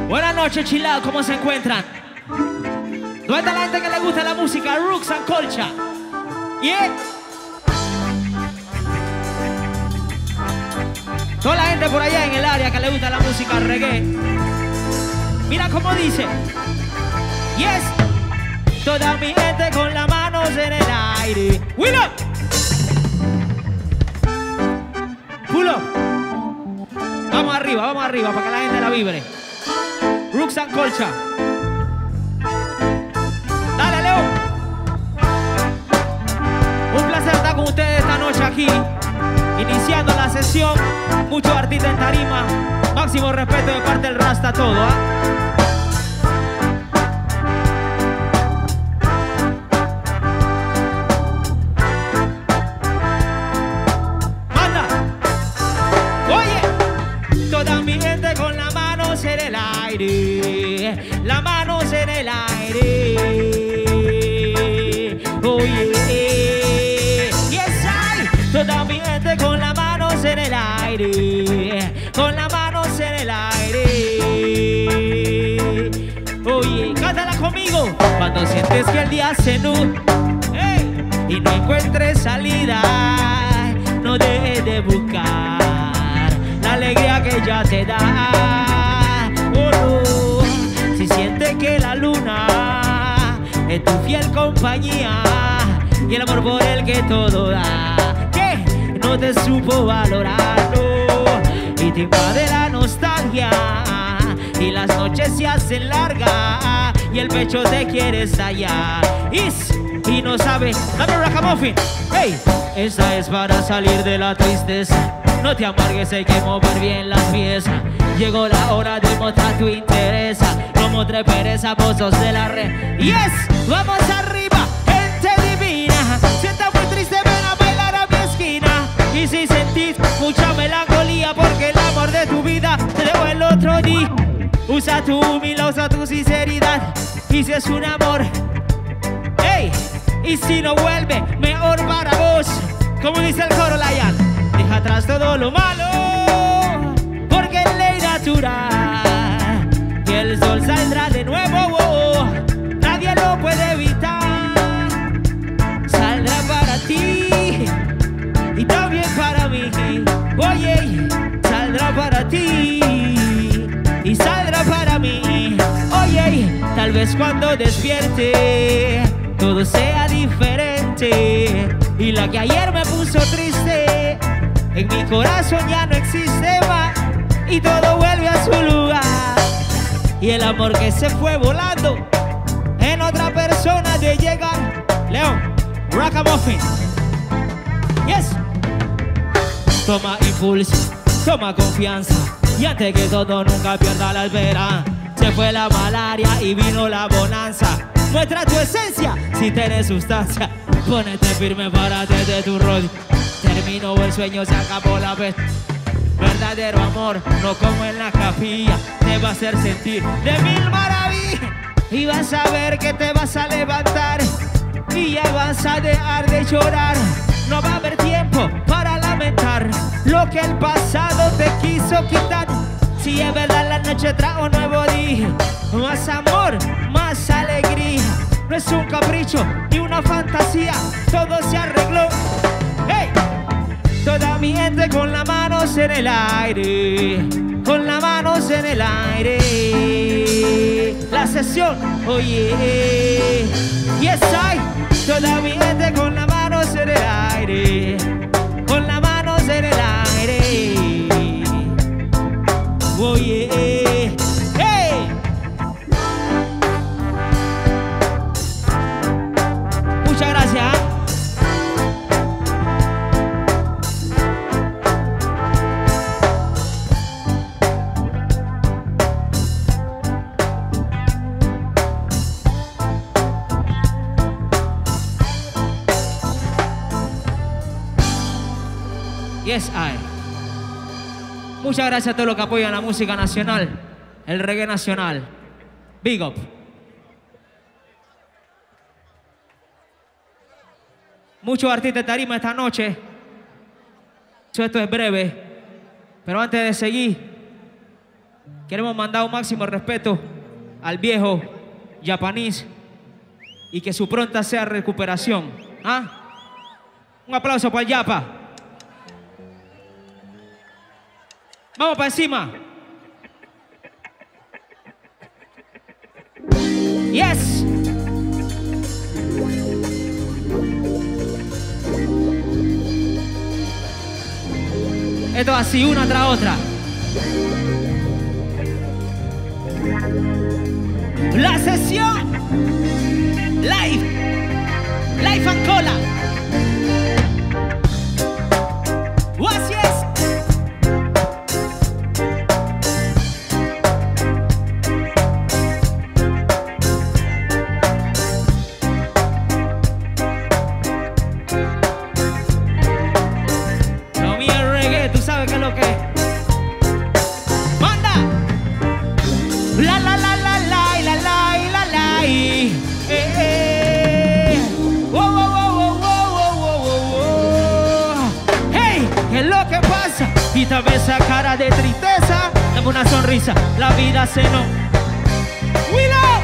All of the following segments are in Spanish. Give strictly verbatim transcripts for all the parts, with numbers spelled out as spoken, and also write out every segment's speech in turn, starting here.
Buenas noches, chilados, ¿cómo se encuentran? ¿Dónde está la gente que le gusta la música? Rooks and Culture. Yeah. Toda la gente por allá en el área que le gusta la música reggae. Mira cómo dice. Yes. Toda mi gente con las manos en el aire. Wheel up. Pull up. Vamos arriba, vamos arriba para que la gente la vibre. Rooks and Culture. Dale, Leo. Un placer estar con ustedes esta noche aquí, iniciando la sesión. Muchos artistas en tarima. Máximo respeto de parte del Rasta, todo, ¿ah? ¿eh? Las manos en el aire. Oh yeah. Yes, I. Toda mi gente con las manos en el aire. Con las manos en el aire. Oh yeah. Cántala conmigo. Cuando sientes que el día se nubla, hey, y no encuentres salida, no dejes de buscar la alegría que ya te da. Oh, no. Si sientes que la luna es tu fiel compañía y el amor por el que todo da, que no te supo valorarlo y te invade la nostalgia y las noches se hacen largas y el pecho te quiere estallar y, y no sabe. Dame un ragamuffin. Hey, esa es para salir de la tristeza. No te amargues, hay que mover bien las piezas. Llegó la hora de mostrar tu interés. No mostré pereza, pozos de la red. Yes, vamos arriba, gente divina. Sienta muy triste, ven a bailar a mi esquina. Y si sentís mucha melancolía porque el amor de tu vida te dejó el otro día, usa tu humildad, usa tu sinceridad. Y si es un amor, hey, y si no vuelve, mejor para vos. Como dice el coro, Layan, deja atrás todo lo malo, porque es ley natural que el sol saldrá de nuevo. Oh, nadie lo puede evitar. Saldrá para ti y también para mí. Oye, saldrá para ti y saldrá para mí. Oye, tal vez cuando despierte todo sea diferente y la que ayer me puso triste en mi corazón ya no existe más y todo vuelve a su lugar. Y el amor que se fue volando en otra persona de llegar. León, Ragamuffin. Yes. Toma impulso, toma confianza y antes que todo nunca pierda la esperanza. Se fue la malaria y vino la bonanza. Muestra tu esencia si tienes sustancia. Ponete firme, párate de tu rodilla. Terminó el sueño, se acabó la vez. Verdadero amor, no como en la capilla, te va a hacer sentir de mil maravillas. Y vas a ver que te vas a levantar y ya vas a dejar de llorar. No va a haber tiempo para lamentar lo que el pasado te quiso quitar. Si es verdad la noche trae un nuevo día, más amor, más alegría. No es un capricho ni una fantasía, todo se arregló. ¡Hey! Toda mi gente con las manos en el aire, con las manos en el aire. La sesión, oye, yes I. Toda mi gente con las manos en el aire, con las manos en el aire. Oye, hey. Muchas gracias. Yes, I. Muchas gracias a todos los que apoyan la música nacional, el reggae nacional. Big up. Muchos artistas de tarima esta noche. Esto es breve, pero antes de seguir, Queremos mandar un máximo respeto al viejo japonés y que su pronta sea recuperación. ¿Ah? Un aplauso para el Yapa. Vamos para encima. Yes. Esto así, una tras otra. La sesión live, live Ancola. Oh, así es. Lo mío es reggae, tú sabes qué es lo que es. ¡Manda! La la la la la la la la la eh, eh. Wow, wow, wow, wow, wow, wow, wow. Hey, ¿qué es lo que pasa? Quítame esa cara de tristeza, dame una sonrisa, la vida se nos. ¡Willow!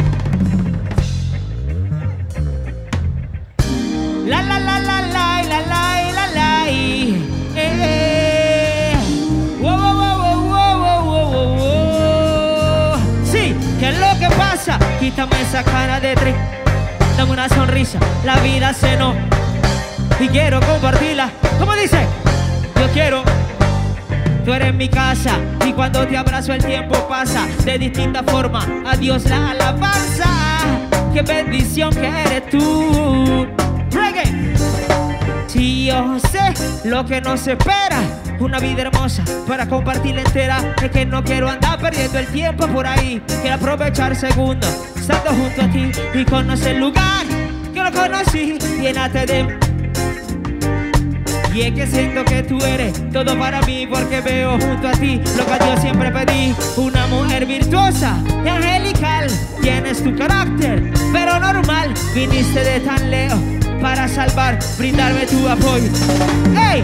La la la la la la la la la eh, eh. Wow, wow, wow, wow, wow, wow, wow, wow. Sí, ¿qué es lo que pasa? Quítame esa cara de tres, dame una sonrisa, la vida se nos. Y quiero compartirla, ¿cómo dice? Yo quiero. Tú eres mi casa y cuando te abrazo el tiempo pasa de distinta forma. A Dios la alabanza. Qué bendición que eres tú. Reggae. Si yo sé lo que nos espera, una vida hermosa para compartirla entera. Es que no quiero andar perdiendo el tiempo por ahí. Quiero aprovechar segundos estando junto a ti y conocer el lugar que lo conocí. Llénate de. Y es que siento que tú eres todo para mí, porque veo junto a ti lo que yo siempre pedí. Una mujer virtuosa y angelical. Tienes tu carácter, pero normal. Viniste de tan lejos para salvar, brindarme tu apoyo. ¡Ey!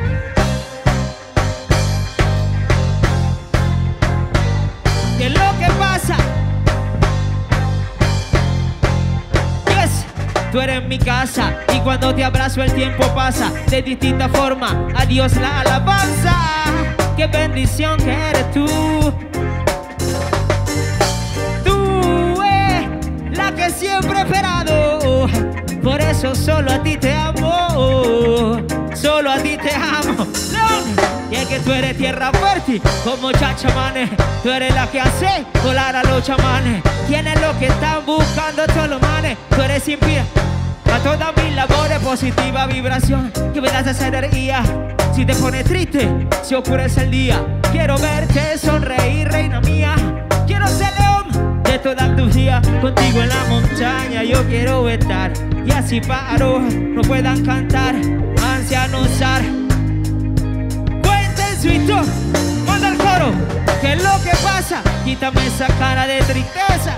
¿Qué es lo que pasa? Yes. Tú eres mi casa y cuando te abrazo el tiempo pasa de distinta forma. A Dios la alabanza. Qué bendición que eres tú. Tú es la que siempre he esperado. Por eso solo a ti te amo. Solo a ti te amo. Y es que tú eres tierra fuerte como chachamanes. Tú eres la que hace volar a los chamanes. ¿Quiénes los que están buscando todos los manes? Tú eres impía a todas mis labores, positiva vibración que me das esa energía. Si te pones triste, si oscurece el día, quiero verte sonreír, reina mía. Quiero ser león de todas tus días. Contigo en la montaña yo quiero estar. Y así pájaros no puedan cantar, ansia no usar. Cuenten su historia, manda el coro. ¿Qué es lo que pasa? Quítame esa cara de tristeza.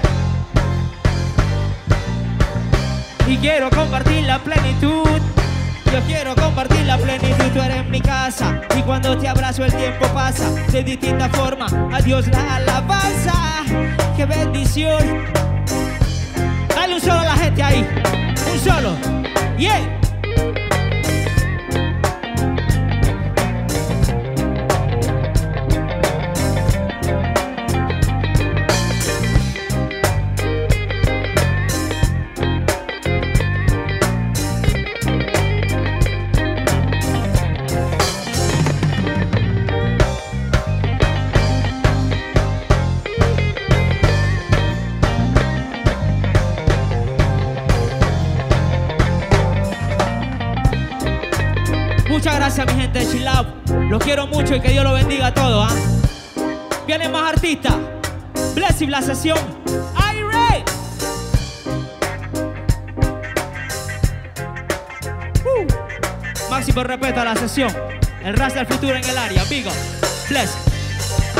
Y quiero compartir la plenitud. Yo quiero compartir la plenitud. Tú eres mi casa y cuando te abrazo el tiempo pasa de distinta forma. A Dios la alabanza. Qué bendición. Dale un solo a la gente ahí. Un solo. Yeah. Muchas gracias, mi gente de Chill Out. Los quiero mucho y que Dios los bendiga a todos. ¿eh? Vienen más artistas. Blessing la sesión. Are you ready? Uh. Máximo respeto a la sesión. El Ras del futuro en el área. Big up. Bless.